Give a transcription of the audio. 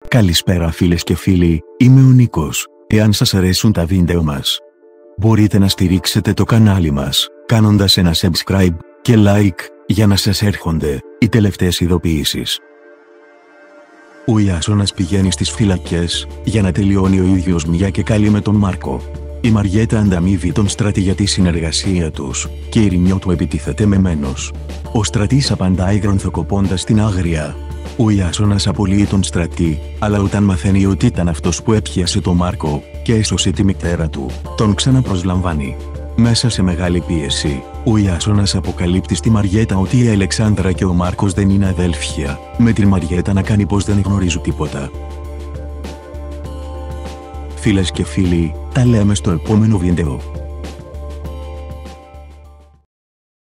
Καλησπέρα φίλες και φίλοι, είμαι ο Νίκος. Εάν σας αρέσουν τα βίντεο μας, μπορείτε να στηρίξετε το κανάλι μας, κάνοντας ένα subscribe και like, για να σας έρχονται οι τελευταίες ειδοποιήσεις. Ο Ιάσονας πηγαίνει στις φυλακές, για να τελειώνει ο ίδιος μια και καλή με τον Μάρκο. Η Μαριέτα ανταμείβει τον Στράτη για τη συνεργασία τους, και η Ρημιό του επιτίθεται με μένος. Ο Στράτης απαντάει γρονθοκοπώντας την άγρια. Ο Ιάσονας απολύει τον Στράτη, αλλά όταν μαθαίνει ότι ήταν αυτός που έπιασε τον Μάρκο και έσωσε τη μητέρα του, τον ξαναπροσλαμβάνει. Μέσα σε μεγάλη πίεση, ο Ιάσονας αποκαλύπτει στη Μαριέτα ότι η Αλεξάνδρα και ο Μάρκος δεν είναι αδέλφια, με την Μαριέτα να κάνει πως δεν γνωρίζουν τίποτα. Φίλες και φίλοι, τα λέμε στο επόμενο βίντεο.